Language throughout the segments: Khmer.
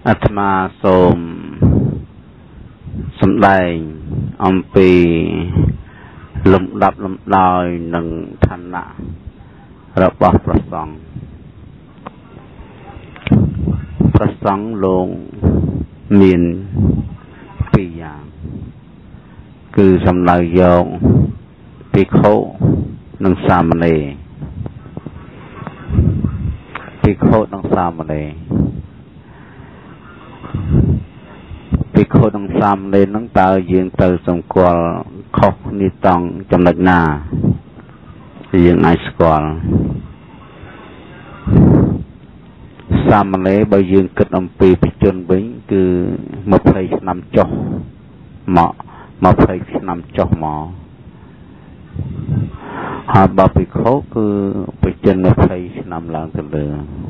อาตมาសូមសម្ដែងអំពីលំដាប់លំដោយនិងឋានៈរបស់ព្រះសង្ឃព្រះសង្ឃលោកមានពីរយ៉ាងគឺសំដៅយកភិក្ខុនិងសាមណេរភិក្ខុនិងសាមណេរភិក្ខុនិងសាមណេរនឹងតើយើងទៅសម្គាល់ខុសគ្នាតង់ចំណុចណាយើងអាចស្គាល់សាមណេរបើយើងគិតអំពីបជនវិញគឺ20ឆ្នាំចុះមក20ឆ្នាំចុះមកហើយបើភិក្ខុគឺបជន20ឆ្នាំឡើងទៅលើ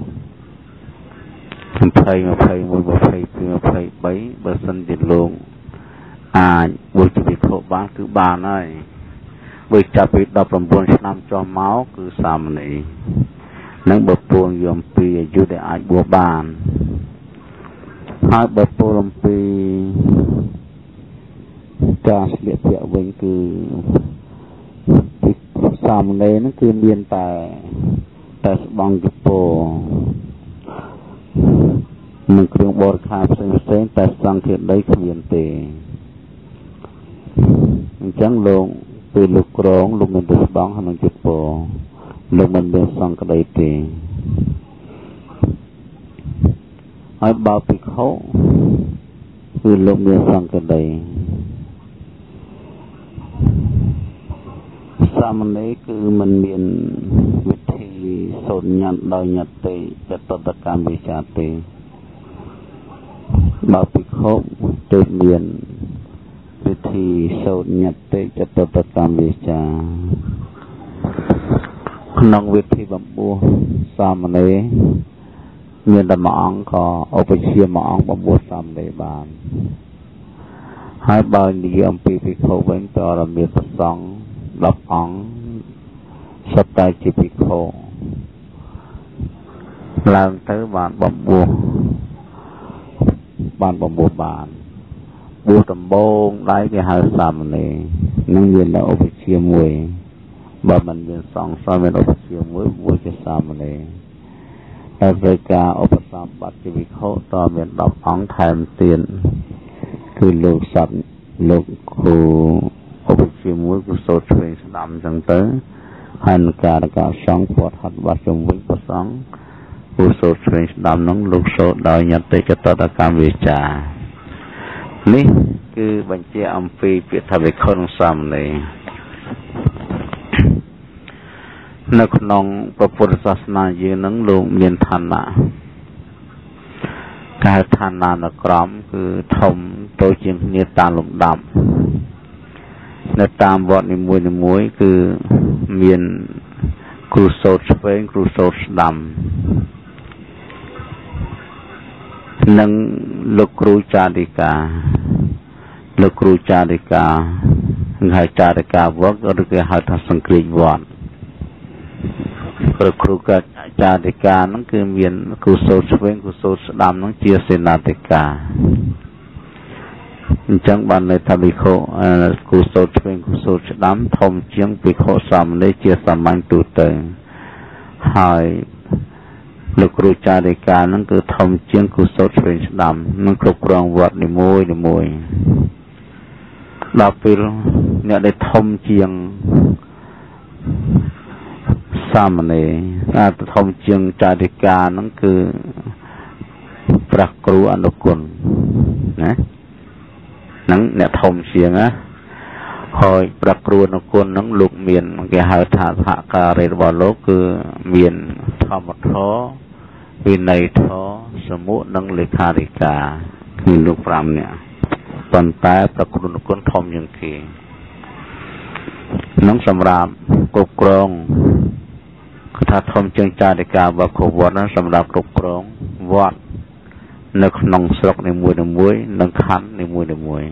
20 21 22 23បើសិនជាលោកអាចបុជាភិក្ខុបានគឺបានហើយបើចាប់ពី19ឆ្នាំចុះមកគឺសាមណេរនឹងបើពួងយំពីអាយុដែលអាចបួសបានហើយបើពួងអំពីការស្លៀកពាក់វិញគឺសាមណេរនឹងគឺមានតែស្បង់កពោនឹងគ្រឿងបរិក្ខារផ្សេងៗតែសង្ឃាដីគ្មានទេអញ្ចឹងលោកពេលលោកក្រងលោកមានតែស្បង់ហើយនឹងកពោលោកមិនមានសង្ឃដីទេហើយបើភិក្ខុគឺលោកមានសង្ឃដីសាមណេរគឺมันមានវិធីសូត្រញ៉ាំដោយញត្តិចតតកម្មវិជាទេបើភិក្ខុទើបមានវិធីសូត្រញត្តិចតតកម្មវិជាក្នុងវិធីបំពោះសាមណេរមានតែមួយអង្គក៏ឧបជាមួយអង្គបំពោះសាមណេរបានហើយបើនិយាយអំពីភិក្ខុវិញតរមានប្រសង់10អង្គសុទ្ធតែជាភិក្ខុឡើងទៅបានបំពោះបានបួសដំបងដៃគេហៅសាមណេរនឹងមានតែឧបជាមួយបើមិនមានសង្ឃសមានឧបជាមួយបួសជាសាមណេរហើយត្រូវការឧបសម្បត្តិជាភិក្ខុតមាន10អង្គថែមទៀតគឺលោកសត្វលោកគ្រូឧបជាមួយគឺសូត្រឆ្វេងស្ដាំអញ្ចឹងទៅហើយនឹងការសង្ឃពត់ហាត់បាត់ជំវិញព្រះសង្ឃគូសូត្រឆ្វេងស្ដាំនឹងលោកសូត្រដោយញត្តិចតតកម្មវិជានេះគឺបញ្ជាអំពីពាក្យថាភិក្ខុនិងសាមណេរនៅក្នុងពុទ្ធសាសនាយើងនឹងលោកមានឋានៈការឋានានុក្រមគឺធំតូចជាងគ្នាតាមលំដាប់នៅតាមវត្តនីមួយៗគឺមានគ្រូសូត្រឆ្វេងគ្រូសូត្រស្ដាំនិងលោកគ្រូចារិកាហៅចារិកាវត្តឬគេហៅថាសង្គ្រាចវត្តគ្រូចារិកាហ្នឹងគឺមានគ្រូសូត្រឆ្វេងគ្រូសូត្រស្ដាំហ្នឹងជាសេនាធិការអញ្ចឹងបានន័យថាភិក្ខុគ្រូសូត្រឆ្វេងគ្រូសូត្រស្ដាំធំជាងភិក្ខុសាមណេរជាសាមញ្ញទូទៅហើយលោកគ្រូចារិកាហ្នឹងគឺធំជាងគ្រូសូត្រឆ្វេងស្ដាំនឹងគ្រប់គ្រងវត្តនីមួយដល់ពេលអ្នកដែលធំជាងសាមណេរធំជាងចារិកាហ្នឹងគឺព្រះគ្រូអនុគុណណាហ្នឹងអ្នកធំជាងណាហើយព្រះគ្រូអនុគុណហ្នឹងលោកមានគេហៅថាសហការីរបស់លោកគឺមានធម្មធម៌វិន័យធម៌សមុនិងលេខាធិការគឺលោក5នាក់ប៉ុន្តែព្រះគ្រូអនុគុណធំជាងគេនឹងសម្រាប់គ្រប់គ្រងគឺថាធំជាងចារិកាវត្តវត្តហ្នឹងសម្រាប់គ្រប់គ្រងវត្តនៅក្នុងស្រុកនីមួយៗនិងខណ្ឌនីមួយៗ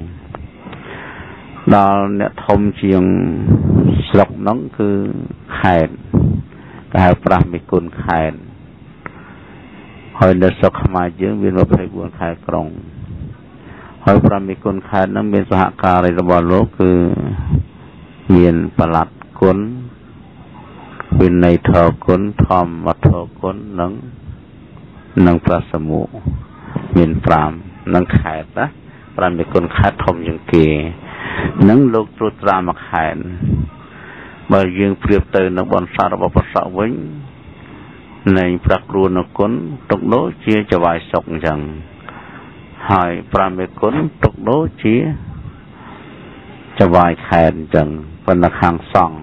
ដល់អ្នកធំជាងស្រុកហ្នឹងគឺខេត្តគេហៅប្រាសមិគុណខេត្តហហើយនៅស្រុកខ្មែរយើងមាន24ខេត្តក្រុងហើយប្រមាណគុណខេត្តហ្នឹងមានសហការីរបស់លោកគឺមានបល័តគុណវិន័យធរគុណធម្មធរគុណនិងប្រសមុមាន5នឹងខេត្តណាប្រមាណគុណខេត្តធំជាងគេនឹងលោកត្រួតត្រាមួយខេត្តបើយើងប្រៀបទៅនឹងបនស័ករបស់ព្រះសង្ឃវិញនៃព្រះគ្រូនគុណទុកដូចជាចវាយសុកអញ្ចឹងហើយប្រាមេគុណទុកដូចជាចវាយខេត្តអញ្ចឹងប៉ុន្តែខាងសង្ឃ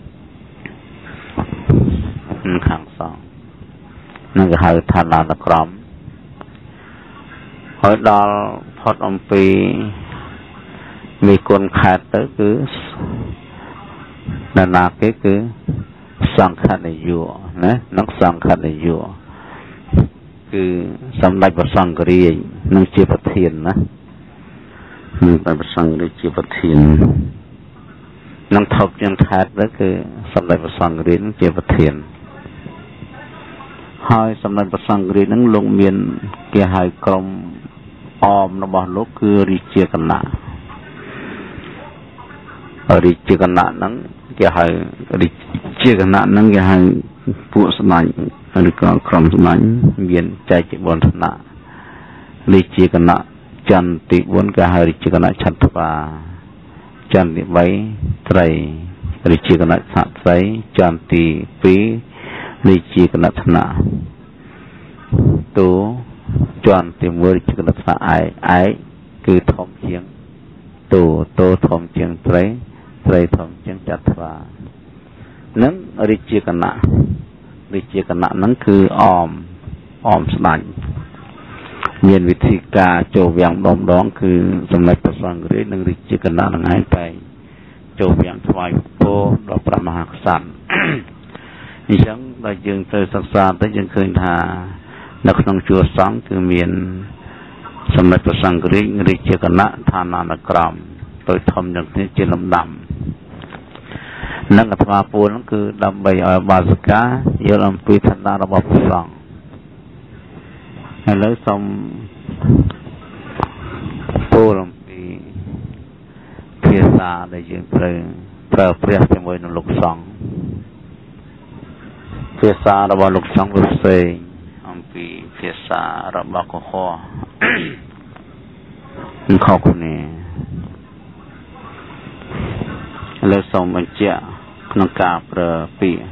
នឹងគេហៅថាដានក្រមហើយដល់ផុតអំពីមានគុណខេត្តទៅគឺណាគេគឺសង្ឃនិយោណានឹងសង្ឃនិយោគឺសម្ដេចព្រះសង្ឃរាជនឹងជាប្រធានណានឹងព្រះសង្ឃរាជជាប្រធាននឹងថប់ជាងខេត្តទៅគឺសម្ដេចព្រះសង្ឃរាជជាប្រធានហើយសម្ដេចព្រះសង្ឃរាជនឹងលោកមានគេហៅក្រុមអមរបស់លោកគឺរាជាគណៈរាជាគណៈហ្នឹងគេហៅរាជាគណៈហ្នឹងគេហៅពួកស្ដេចឬក៏ក្រុមស្ដេចមានចែកជា4ឋានៈរាជាគណៈចន្ទទី4គេហៅរាជាគណៈឆន្ទវាចន្ទទី3ត្រីរាជាគណៈស័ក្តិស្រីចន្ទទី2រាជាគណៈឋានៈតូចន្ទទី1រាជាគណៈឋានៈឯកគឺធំជាងតូធំជាងត្រីធំជាងចត្វានឹងរាជាគណៈហ្នឹងគឺអមស្ដេចមានវិធីការចូលវាំងដងគឺសម្ដេចព្រះសង្ឃរាជនិងរាជាគណៈនឹងឯងតែចូលវាំងថ្វាយពរដល់ព្រះមហាក្សត្រអញ្ចឹងដល់យើងទៅសិក្សាទៅយើងឃើញថានៅក្នុងជួរសង្ឃគឺមានសម្ដេចព្រះសង្ឃរាជរាជាគណៈឋានានុក្រមទៅធំយ៉ាងនេះជាលំដាប់នឹងអាត្មាពូនគឺដើម្បីឲ្យបាសិកាយល់អំពីឋានៈរបស់ព្រះសង្ឃឥឡូវសូមពោលអំពីភាសាដែលយើងត្រូវប្រើប្រាស់ជាមួយនឹងលោកសង្ឃភាសារបស់លោកសង្ឃវាផ្សេងអំពីភាសារបស់កុហកនឹងខុសគ្នាឥឡូវសូមបញ្ជាក់ក្នុងការប្រើពាក្យ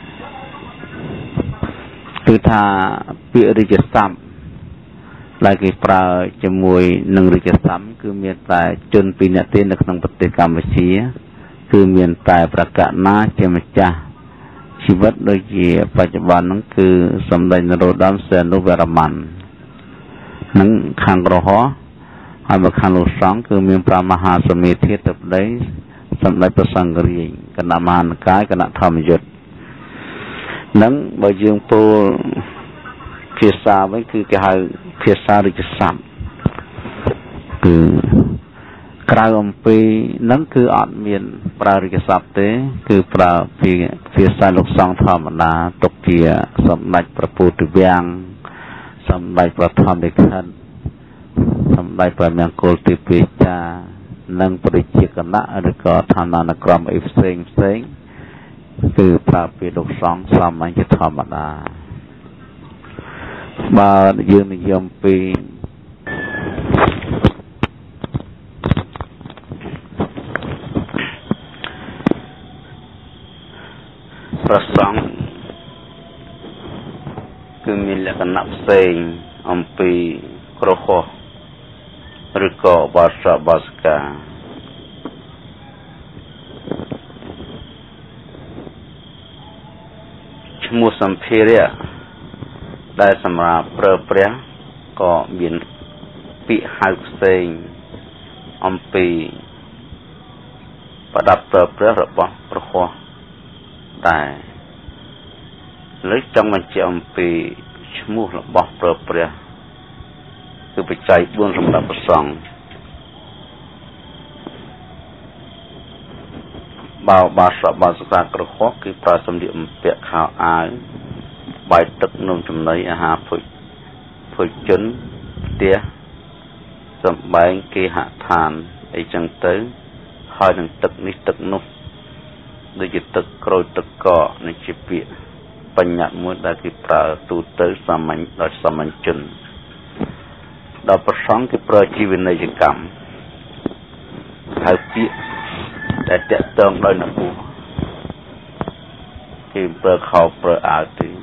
គឺថាពាក្យរាជស័ព្ទដែលគេប្រើជាមួយនឹងរាជស័ព្ទគឺមានតែជនពីរនាក់ទេនៅក្នុងប្រទេសកម្ពុជាគឺមានតែប្រកាសណាជាម្ចាស់ជីវិតដូចជាបច្ចុប្បន្នហ្នឹងគឺសម្ដេចនរោត្តមសីហនុវរ្ម័ននឹងខាងក្រហមហើយមកខាងលោកសង្ឃគឺមានព្រះមហាសមេធាតុប្តីសម្ដេចព្រះសង្ឃរាជគណៈមហានិកាយគណៈធម្មយុត្តិនឹងបើយើងពោលភាសាវិញគឺគេហៅភាសារាជស័ព្ទគឺក្រៅអំពីហ្នឹងគឺអត់មានប្រើរាជស័ព្ទទេគឺប្រើភាសាលោកសង្ឃធម្មតាទុកជាសម្ដេចព្រះពុទ្ធវាំងសម្ដេចព្រះធម្មលិខិតសម្ដេចព្រះមង្គលទីពេចានិងប្រជាគណៈឬក៏ឋានានុក្រមអីផ្សេងគឺប្រើពាក្យលោកសង្ឃសាមញ្ញជាធម្មតាបើយើងនិយមពីព្រះសង្ឃគឺមានលក្ខណៈផ្សេងអំពីក្រហមឬក៏បាសិកាឈ្មោះសម្ភារៈដែលសម្រាប់ប្រើប្រាស់ក៏មានពាក្យហៅផ្សេងអំពីប្រដាប់ប្រើប្រាស់របស់ក្រហមតែលើកចង់បញ្ជាក់អំពីឈ្មោះរបស់ប្រើប្រាស់គឺបច្ច័យ4សម្រាប់ព្រះសង្ឃបាសិកាក្រហមគឺប្រើសម្លៀកបំពាក់ខោអាវបាយទឹកនំចំណីអាហារភុជភុជនផ្ទះសំបែងគេហដ្ឋានអីចឹងទៅហើយនឹងទឹកនេះទឹកនោះដូចជាទឹកក្រូចទឹកកកនេះជាពាក្យបញ្ញត្តិមួយដែលគេប្រើទូទៅសាមញ្ញដល់សាមញ្ញជនដល់ប្រសងគេប្រើជីវនីយកម្មហៅពាក្យដែលតាក់ទងដោយនពុះគេប្រើខោប្រើអាវទី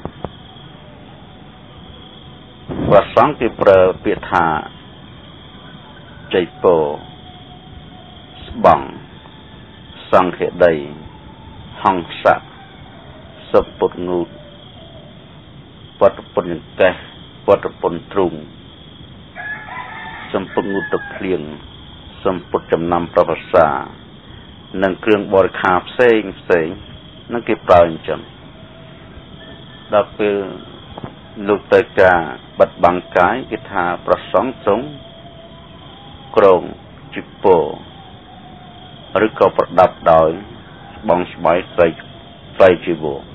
ប្រសងគេប្រើពាក្យថាចៃពោស្បង់សង្ឃេដីហង្សៈសពុតងូតវត្តពុនចង្កេះវត្តពុនទ្រុងសំពុតងូតទឹកភ្លៀងសំពុតចំណាំប្រវសា និងគ្រឿងបរិខាផ្សេងនឹងគេប្រើអញ្ចឹងដល់ពេលលោកទៅការបិទបាំងកាយគេថាប្រសងទ្រង់ក្រងជីពោឬក៏ប្រដាប់ដោយស្បង់ស្បៃស្រីជីវរ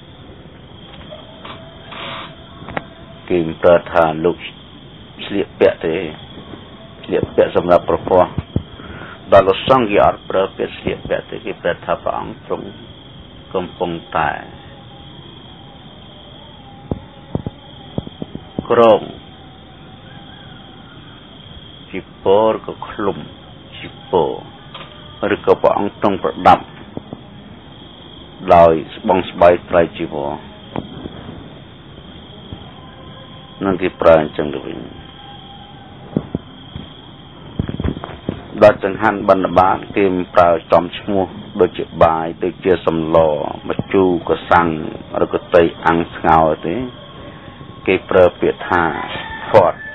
គេប្រើថាលោកស្លៀកពាក់ទេស្លៀកពាក់សម្រាប់ប្រពោះដល់លោកសង្ឃគេអត់ប្រើពាក្យស្លៀកពាក់ទេគេប្រើថាព្រះអង្គទ្រង់កំពុងតែក្រងជីពោឬក៏ឃ្លុំជីពោឬក៏ព្រះអង្គទ្រង់ប្រដាប់ដោយស្បង់ស្បៃត្រៃជីវរនឹងគេប្រើអញ្ចឹងទៅវិញដល់ចង្ហាន់បណ្ឌបាតគេប្រើចំឈ្មោះដូចជាបាយដូចជាសម្លម្ជូរកសាំងឬក៏ត្រីអាំងស្ងោរទេគេប្រើពាក្យថាផាត់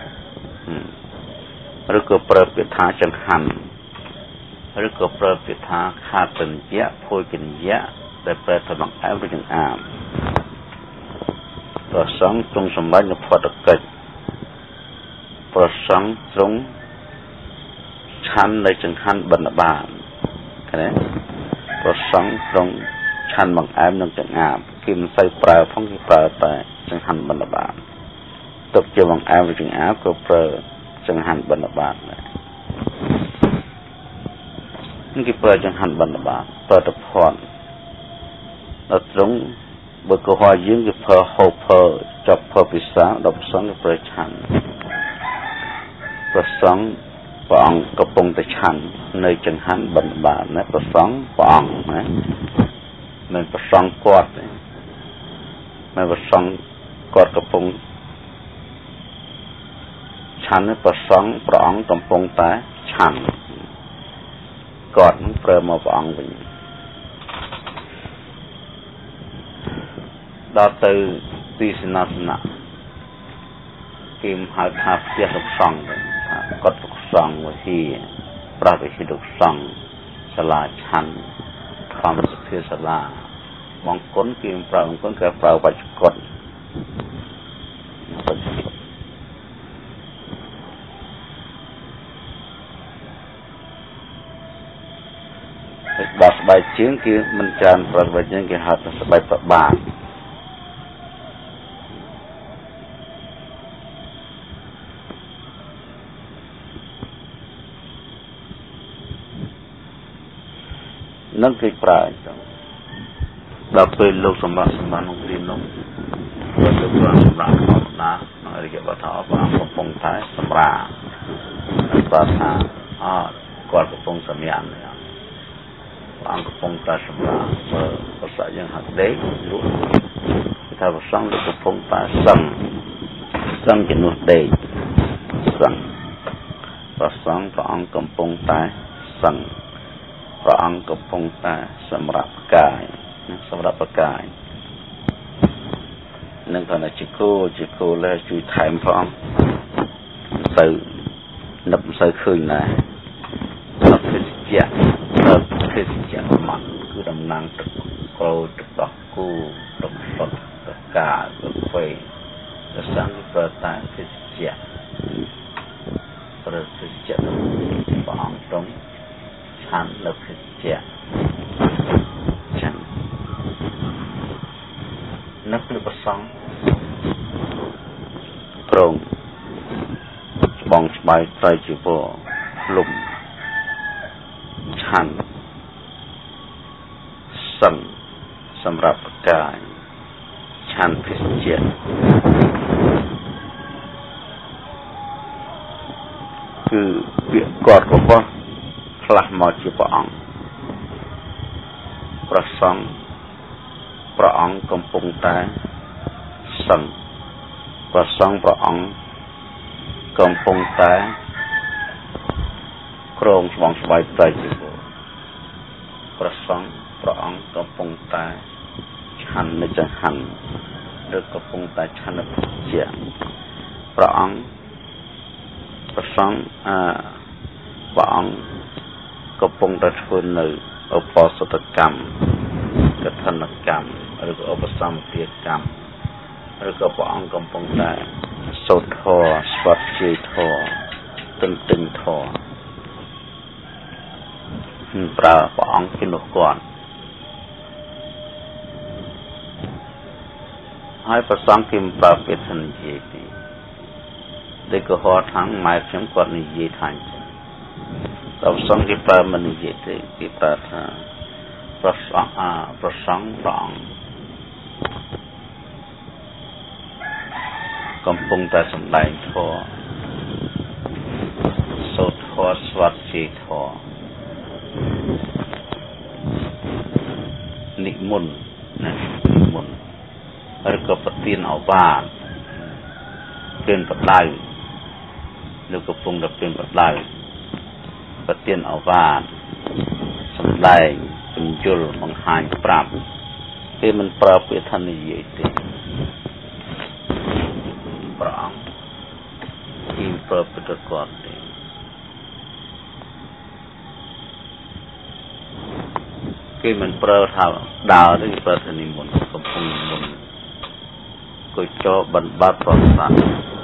ឬក៏ប្រើពាក្យថាចង្ហាន់ឬក៏ប្រើពាក្យថាខាតញ្ញៈភោជញ្ញៈដែលប្រើទៅក្នុងអែមឬចង្អាមប្រសងទ្រង់សម្រាប់នៅផាត់កិច្ចប្រសងទ្រង់ឆាន់នៅចង្ហាន់បណ្ឌបាតឃើញទេប្រសងទ្រង់ឆាន់បង្អែមនិងចង្អាមគេមិនសូវប្រើផងគេប្រើតែចង្ហាន់បណ្ឌបាតទុកជាបង្អែមឬចង្អាមក៏ប្រើចង្ហាន់បណ្ឌបាតដែរនេះគេប្រើចង្ហាន់បណ្ឌបាតប្រើទៅផាត់ដល់ទ្រង់បើកុហកយើងគេប្រើហូបប្រើចាប់ប្រើពិសាដល់ប្រសងគេប្រើឆាន់ប្រសងព្រះអង្គកំពុងតែឆាន់នៅចង្ហាន់បណ្ឌបាតណាប្រសងព្រះអង្គណាមិនប្រសងគាត់ទេមិនប្រសងគាត់កំពុងឆាន់ប្រសងព្រះអង្គកំពុងតែឆាន់គាត់នឹងប្រើមកព្រះអង្គវិញដល់ទៅទីសេនាសនៈគេហៅថាផ្ទះលោកសង្ឃថាគាត់លោកសង្ឃវិហារប្រាវិហារលោកសង្ឃសាលាឆាន់ធម្មសភាសាលាបង្គន់គេប្រើបង្គន់គេប្រើបច្ចុប្បន្នដល់ស្បែកជើងគេមិនច្រើនប្រើស្បែកជើងគេហៅថាស្បែកប្របាទនឹងគេប្រើអញ្ចឹងដល់ពេលលោកសម្រាប់ក្នុងគ្រានោះគាត់ទៅប្រើសម្រាប់ធម្មតាក្នុងអរិយបទថាព្រះអង្គកំពុងតែសម្រាប់ប្រើថាគាត់កំពុងសម្ញាំព្រះអង្គកំពុងតែសម្រាប់មើលប្រសាយើងហាក់ដេកលក់ថាប្រសងកំពុងតែសឹងជំនួសដេកសឹងប្រសងព្រះអង្គកំពុងតែសឹងព្រះអង្គកំពុងតែសម្រាប់កាយសម្រាប់ប្រកាយនឹងគាត់ថាជាគោលែជួយថែមផងទៅនឹកមិនសូវឃើញដែរដល់ភេសជ្ជៈមកគឺតំណាងទឹកក្រូចទឹកដោះគូទឹកសុទ្ធទឹកកាទឹកវែងទៅសាំងប្រើតែភេសជ្ជៈព្រះអង្គទ្រង់ឆាន់នៅភេសជ្ជៈចឹងនៅព្រះប្រសង្ឃប្រងบองสบายใจจีบลุ่มชันสั่งสำหรับกายชันพิเศษคือเบียกอดกับว่าคลาหมอจีบองประสงค์พระองค์กำปงแต่สั่งประสงค์พระองค์กำปงแต่โครงสมองสบายใจจีบประสงค์พระองค์กำปงแต่ชันในจังหันหรือกำปงแต่ชันในเจียงพระองค์ประสงค์พระองค์กำปงแต่ทุนในอุปสรรคกรรมกฐานกรรมหรืออุปสมบทกรรมหรือพระองค์กำปงแต่โสดทอสวัสดิ์ทอตึงทอพระองค์กินหนุก่อนให้ประสงค์กิมปราเปทันเยติได้ก็หอทั้งหมายถึงกว่านิเยทันเราสังกิปรามันนิเยติกิปราธาประสงค์พระองค์กำปงแต่สำได้ทอโสดทอสวัสดิ์ทอนิมนต์นะนิมนต์แล้วก็ปฏิทินเอาบ้านเป็นปัจจัยแล้วก็ปรุงดับเป็นปัจจัยปฏิทินเอาบ้านสำได้เป็นจุลมังหายปรับเป็นมันปราบเป็นทันยีติปรางที่ปราบเป็นตะกอนติคือมันเปล่าเท่าดาวที่เปิดนิมนต์กับพงนิมนต์ก็โจบันบัดประสาน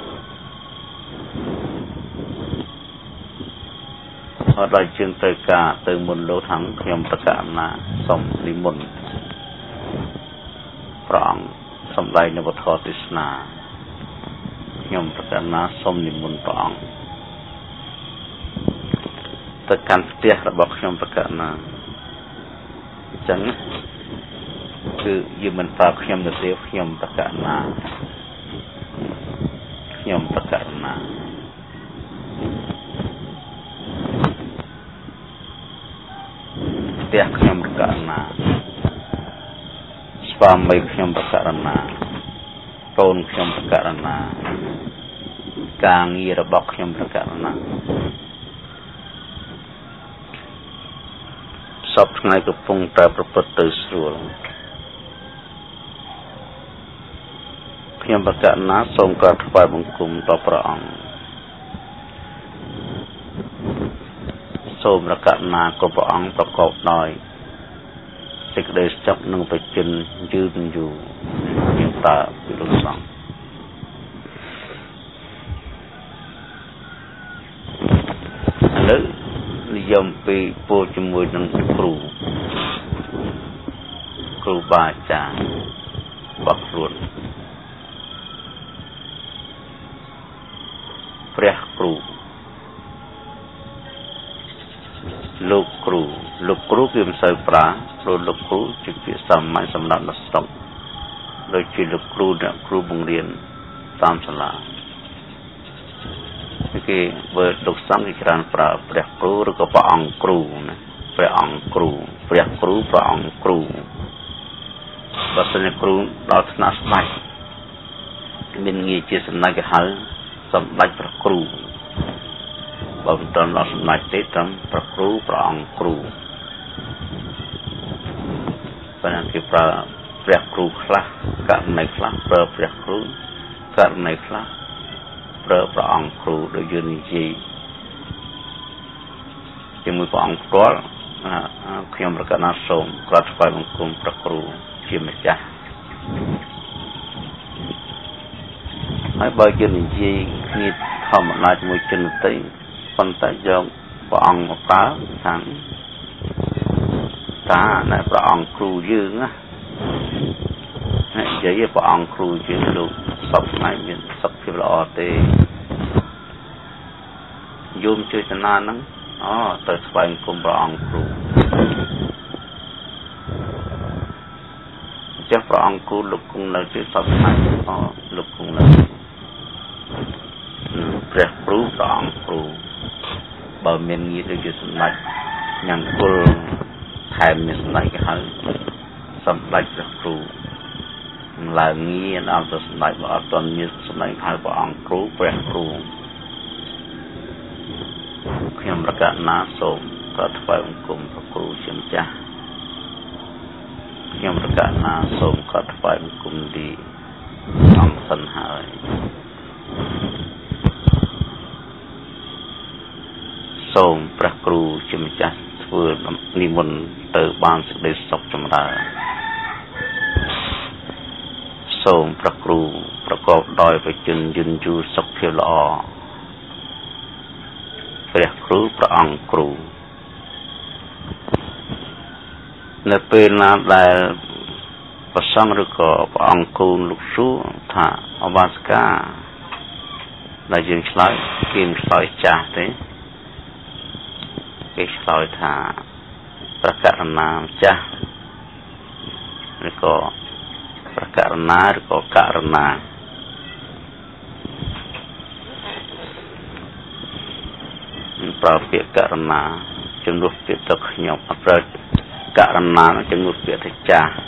พอได้จึงเตยกาเติมมนต์โลทั้งขยมประกาศนาสมนิมนต์พระองค์สมได้ในบทติสนาขยมประกาศนาสมนิมนต์พระองค์แต่การเตี้ยระบบขยมประกาศนาจังคือยืมมันปราบขยมเสียขยมประกาศนาขยมประกาศนาเตียขยมประกาศนาสปามใบขยมประกาศนาโตนขยมประกาศนากางยีระบบขยมประกาศนาสอบไงกับพงแต่ประพฤติสรุลขยมประกาศนาทรงกราบถวายบังคมต่อพระองค์ทรงประกาศนากับพระองค์ประกอบหน่อยสิ่งใดจับนึ่งไปจนยืนอยู่ยังตาวิรุสังแล้วนิยมไปโปรจมวยนังครูบาอาจารย์บักรุนพระครูลูกครูคือมันใส่ปลาลูกครูจึงเป็นสามไม้สำนักนักสงฆ์โดยที่ลูกครูเนี่ยครูบังเรียนตามศาลาคือเบอร์ลูกสังกิจการปลาพระครูหรือก็พระองค์ครูนะพระองค์ครูพระครูพระองค์ครูภาษาครูเราถนัดไหมมีเงี้ยจีสำนักหาสำนักพระครูบางตอนเราสมัยเตตัมพระครูพระองค์ครูเพราะนั้นคือพระครูคลาการในคลาพระครูการในคลาพระองค์ครูโดยยืนยีจึงมีพระองค์ตัวขยมประกาศนาสมกราบถวายบังคมพระครูชิมจ้าให้บริยืนยีนี่ทำอะไรจะมีจนตีคนแต่ยงพระองค์มาป้าสังตาในพระองค์ครูยืนนะจะยี่พระองค์ครูยืนลูกสับไหนยืนสับที่เราเต Yum chơi tên na nắng tới phải cùng bà ông cũ chắc bà ông cũ lúc cũng là chơi sắp này lúc cũng là rẹp rú bà ông cũ bà mình nghĩ tới chơi sắp này nhằm cô thèm mình sắp này cái hơi sắp này rẹp rú là nghĩ anh tới sắp này bà toàn như sắp này hai bà ông cũ rẹp rúខ្ញុំប្រកាសណាសូមក៏ថ្វាយបង្គំព្រះគ្រូជាម្ចាស់ខ្ញុំប្រកាសណាសូមក៏ថ្វាយបង្គំទីអង្គសិនហើយសូមព្រះគ្រូជាម្ចាស់ធ្វើនិមន្តទៅបានសេចក្តីសុខចម្រើនសូមព្រះគ្រូប្រកបដោយបច្ចុប្បន្នយឺនយូរសុខភាពល្អព្រះគ្រូព្រះអង្គគ្រូនៅពេលណាដែលប្រសង់ឬក៏ព្រះអង្គគ្រូលោកសួរថាអវាសកាដែលយើងឆ្លើយគេមិនឆ្លើយចាស់ទេគេឆ្លើយថាព្រះករណាម្ចាស់ឬក៏ព្រះករណាឬក៏ករណាប្រើពាក្យករណាជំនួសពាក្យទៅខ្ញុំអប្រើករណាជំនួសពាក្យទៅចាស់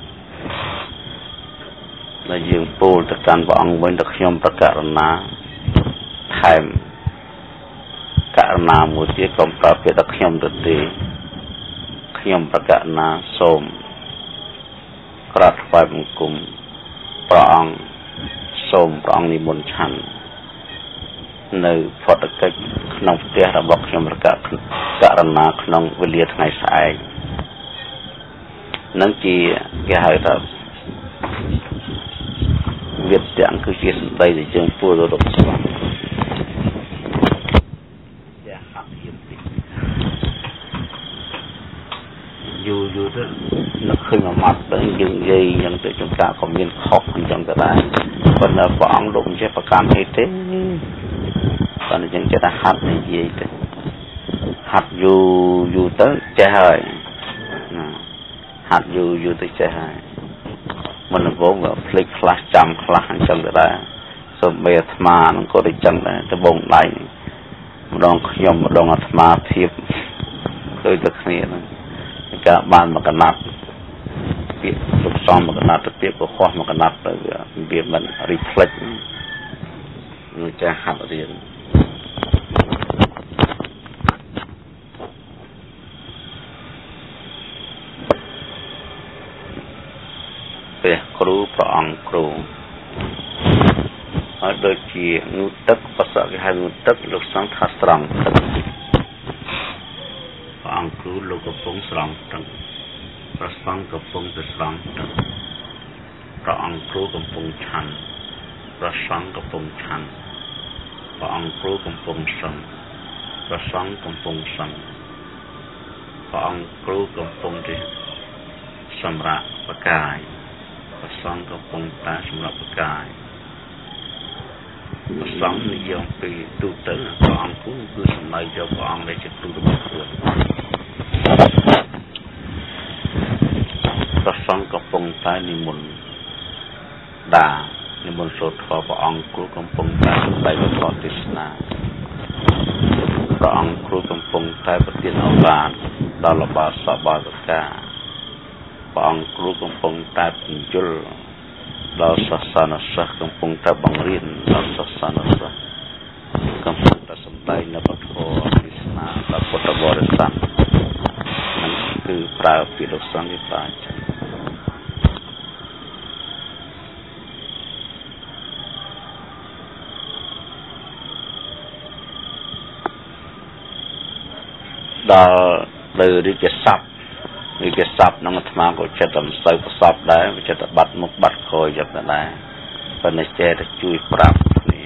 ដែលយើងពោលទៅកាន់ព្រះអង្គវិញទៅខ្ញុំប្រករណាថែមករណាមួយទៀតក៏ប្រើពាក្យទៅខ្ញុំទៅទេខ្ញុំប្រករណាសូមក្រាបថ្វាយបង្គំព្រះអង្គសូមព្រះអង្គនិមន្តឆាន់នៅផតកិច្ចក្នុងផ្ទះរបស់ខ្ញុំប្រកាសករណាក្នុងវេលាថ្ងៃស្អែកនឹងជាគេហៅថាវាទាំងគឺជាសម្ដីដែលយើងពួរទៅរកស្វាចាហាប់យឺតតិចយូរទៅនឹកឃើញមួយម៉ាត់ទៅយើងនិយាយយ៉ាងទៅចំការក៏មានខុសអញ្ចឹងទៅដែរប៉ុន្តែព្រះអង្គលោកមិនចេះប្រកាន់អីទេប៉ុន្តែយើងចេះតែហាត់និយាយទៅហាត់យូរទៅចេះហើយហាត់យូរទៅចេះហើយមុនដំបូងក៏ភ្លេចខ្លះចាំខ្លះអញ្ចឹងទៅដែរសូមមេអាត្មានឹងក៏ដូចចឹងដែរដបងដៃម្ដងខ្ញុំម្ដងអាត្មាភាពដូចតែគ្នាហ្នឹងការបានមកកណាត់ពាក្យលោកសំមកកណាត់ទៅពាក្យក៏ខុសមកកណាត់ទៅវាមិន reflect នឹងចាស់ហាត់រៀនព្រះគ្រូព្រះអង្គគ្រូហើយដូចជាងូតទឹកប្រសគេហៅងូតទឹកលោកសង្ឃថាស្រង់ទឹកព្រះអង្គគ្រូលោកកំពុងស្រង់ទឹកព្រះសង្ឃកំពុងទៅស្រង់ទឹកព្រះអង្គគ្រូកំពុងឆាន់ព្រះសង្ឃកំពុងឆាន់ព្រះអង្គគ្រូកំពុងសឹងព្រះសង្ឃកំពុងសឹងព្រះអង្គគ្រូកំពុងទៅសម្រាប់បកាយព្រះសង្ឃកំពុងតែសម្រាប់បកាយព្រះសង្ឃនិយមពីទូទៅព្រះអង្គគ្រូគឺសម្ដែងយកព្រះអង្គដែលជាគ្រូរបស់ខ្លួនព្រះសង្ឃកំពុងតែនិមន្តនិមន្តសូត្រធម៌ព្រះអង្គគ្រូកំពុងតែសម្ដែងធម៌ទេសនាព្រះអង្គគ្រូកំពុងតែប្រទានឱកាសដល់ឧបាសកបាសិកាព្រះអង្គគ្រូកំពុងតែបញ្យលដល់សិស្សានុសិស្សកំពុងតែបង្រៀនដល់សិស្សានុសិស្សកំពុងតែសម្ដែងនៅពធទេសនាដល់ពុទ្ធបរិស័ទនឹងគឺប្រើពាក្យលោកសង្ឃវិបាចដល់លើរាជស័ព្ទនឹងអាត្មាក៏ចិត្តតែមិនសូវប្រសពដែរចិត្តតែបាត់មុខបាត់ក្រោយយ៉ាងណាដែរប៉ុន្តែចេះតែជួយប្រាប់នេះ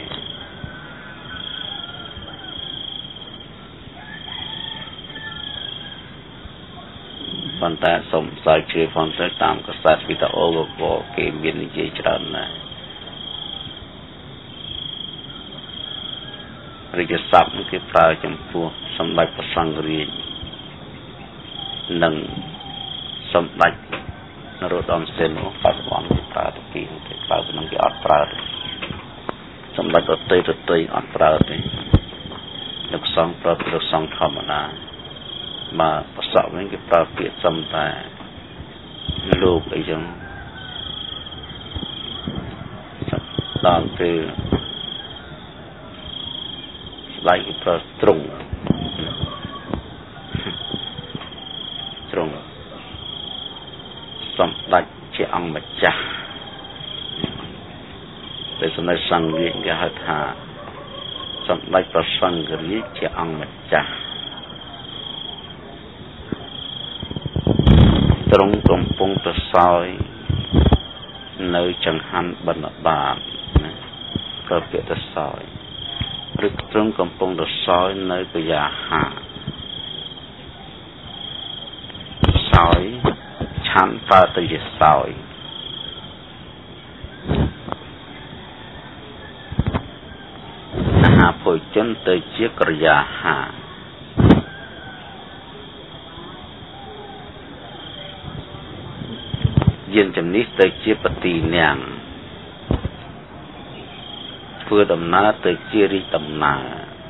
ប៉ុន្តែសូមស្រាវជ្រាវផងទៅតាមកសែតវីដេអូក៏គេមាននិយាយច្រើនដែររិយស័ព្ទគេប្រើចំពោះសម្ដេចព្រះសង្ឃរាជនិងសម្ដេចនរោត្តមសីហនុបច្ចុប្បន្នគេប្រើតែពីរគេប្រើប៉ុណ្ណឹងគេអត់ប្រើទេសម្ដេចដទៃអត់ប្រើទេលោកសង្ឃប្រើពីលោកសង្ឃធម្មតាមកប្រសពវិញគេប្រើពាក្យសំតែលោកអីចឹងដល់ទៅស្ដេចគេប្រើទ្រង់សម្ដេចជាអង្គម្ចាស់តែសម្ដេចសង្ឃរាជគេហៅថាសម្ដេចព្រះសង្ឃរាជជាអង្គម្ចាស់ទ្រង់កំពុងទៅសោយនៅចង្ហាន់បណ្ឌបាតណាក៏ពាក្យទៅសោយឬទ្រង់កំពុងទៅសោយនៅកយាហាសោយឆាន់ប្រើទៅជាសោយអាហារភោជនទៅជាក្រយាហាយានជំនិះទៅជាបទីនាងធ្វើដំណើរទៅជារីកដំណើរ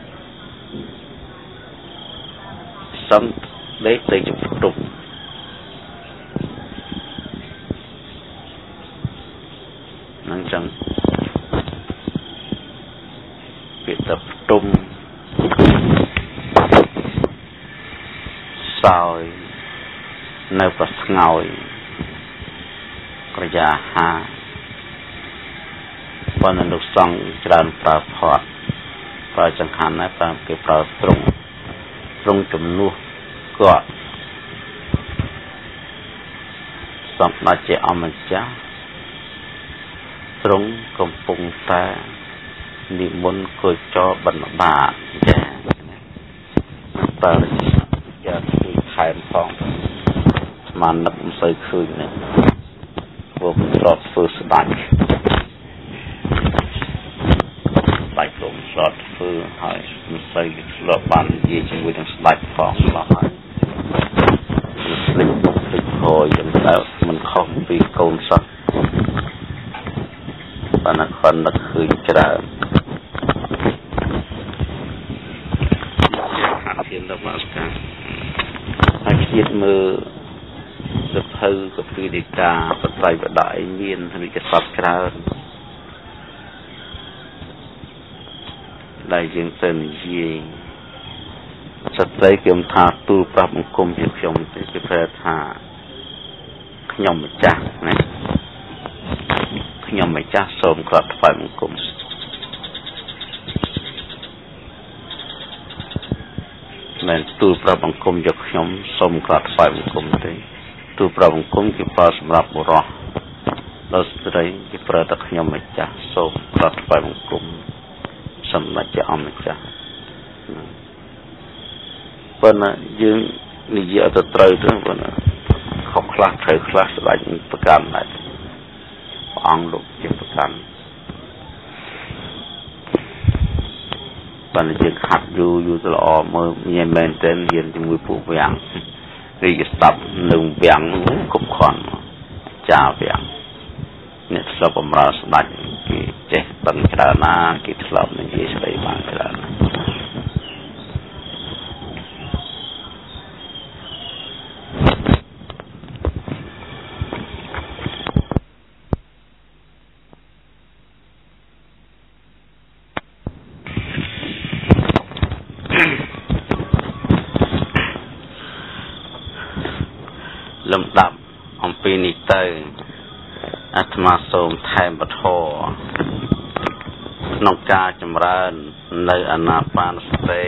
សំដេកទៅជាផ្ទុកនឹងចឹងពាក្យទៅផ្ទុំសោយនៅប្រស្ងោយក្រយាហាប៉ុន្តែលោកសង្ឃច្រើនប្រើផាត់ប្រើចង្ហាន់ណាប្រើគេប្រើទ្រង់ជំនួសគាត់សម្ដេចជាអម្ចាស់ទ្រង់កំពុងតែនិមន្តគោចរបណ្ឌបាតចាប្រើយកជួយថែមផងមកនឹកមិនសូវឃើញណាពួកស្របធ្វើស្ដាច់បាយក្រុមស្របធ្វើហើយមិនសូវស្លប់បាននិយាយជាមួយនឹងស្ដាច់ផងមកហើយស្លេចមុខស្លេចខយ៉ាងទៅមិនខុសពីកូនសោះបានគាត់នឹកឃើញច្រើនហាក់ជារបស់ស្កាហើយជាតិមើលសភៅកពីដីកាបត្រៃបដអីមានវិកសពច្រើនដែលយើងទៅនិយាយស្ត្រីគេថាទូលប្រាប់បង្គំជាខ្ញុំទេគេប្រែថាខ្ញុំម្ចាស់ណាខ្ញុំម្ចាស់សូមក្រាបថ្វាយបង្គំមិនទូលប្រាប់បង្គំយកខ្ញុំសូមក្រាបថ្វាយបង្គំទេទូលប្រាប់បង្គំគេប្រើសម្រាប់បុរសដល់ស្ត្រីគេប្រើតែខ្ញុំម្ចាស់សូមក្រាបថ្វាយបង្គំសម្ដេចជាអម្ចាស់ប៉ុន្តែយើងនិយាយទៅត្រូវទៅប៉ុន្តែខុសខ្លះត្រូវខ្លះស្ដេចប្រកាន់ដែរព្រះអង្គលោកជាប្រកាន់ប៉ុន្តែយើងខាត់យូរទៅល្អមើលញ៉ែមែនតែរៀនជាមួយពួកវាំងរីកស្ដាប់នឹងវាំងគ្រប់គ្រាន់ចាវាំងអ្នកស្លាប់បំរើស្ដេចគេចេះដឹងច្រើនណាគេស្លាប់និយាយស្ដីបានច្រើនណាលំដាប់អំពីនេះទៅអាត្មាសូមថែមពធក្នុងការចម្រើននៅអានាបានសតិ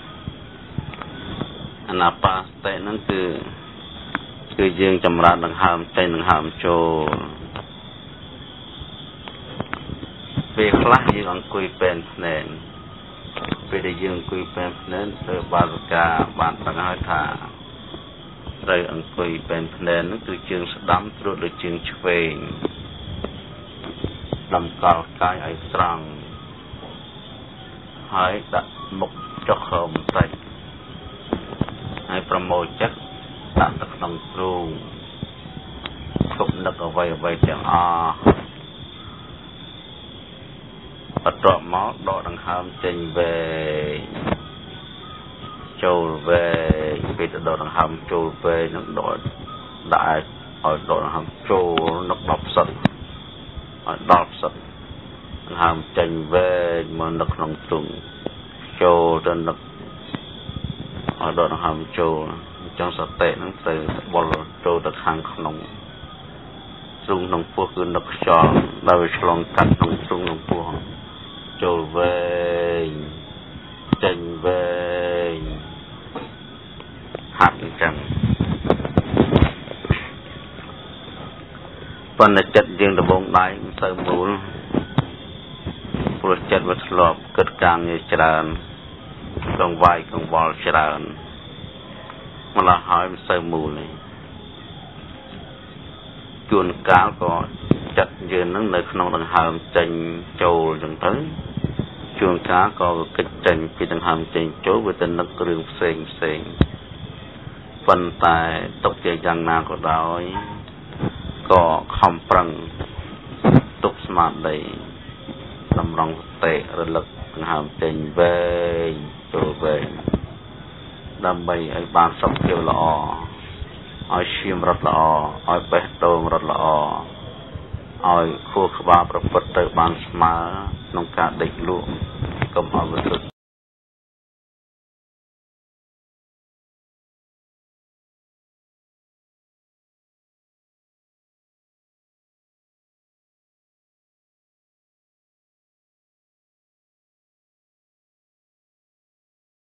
អានាបានសតិហ្នឹងគឺយើងចម្រើនដង្ហើមចេញដង្ហើមចូលពេលខ្លះយើងអង្គុយពេនភ្នែនពេលដែលយើងអង្គុយពេនភ្នែនទៅបាសកាបានដឹងហើយថាត្រូវអង្គុយពេនភ្នែនហ្នឹងគឺជើងស្ដាំត្រួតលើជើងឆ្វេងតម្កល់កាយឲ្យត្រង់ហើយដាក់មុខចុះខោបន្តិចហើយប្រមូលចិត្តដាក់ទៅក្នុងទ្រូងគប់នឹកអ្វីទាំងអស់បន្ទាប់មកដកដង្ហើមចេញវែងចូលវែងពេលទៅដកដង្ហើមចូលវែងនឹងដកដាក់ឲ្យដកដង្ហើមចូលនឹក10សិតឲ្យ10សិតដង្ហើមចេញវែងមកនៅក្នុងទ្រូងចូលទៅនឹកឲ្យដកដង្ហើមចូលអញ្ចឹងសតិនឹងត្រូវបល់ចូលទៅខាងក្នុងទ្រូងក្នុងពោះគឺនឹកខ្យល់ដែលវាឆ្លងកាត់ក្នុងទ្រូងក្នុងពោះចូលវែងចេញវែងហាត់អញ្ចឹងប៉ុន្តែចិត្តយើងដំបងដៃមិនសូវមូលព្រោះចិត្តវាធ្លាប់គិតការងារច្រើនកង្វាយកង្វល់ច្រើនម្ល៉េះហើយមិនសូវមូលទេជួនកាលក៏ចិត្តយើងនឹងនៅក្នុងដង្ហើមចេញចូលអញ្ចឹងទៅជួនកាលក៏គិតចេញពីដង្ហើមចេញចូលវាទៅនឹករឿងផ្សេងប៉ុន្តែទុកជាយ៉ាងណាក៏ដោយក៏ខំប្រឹងទុកស្មារតីតម្រង់សតិរលឹកដង្ហើមចេញវែងចូលវែងដើម្បីឲ្យបានសុខភាពល្អឲ្យឈាមរត់ល្អឲ្យបេះដូងរត់ល្អឲ្យខួរក្បាលប្រព្រឹត្តទៅបានស្មើក្នុងការដេកលក់កុំឲ្យវា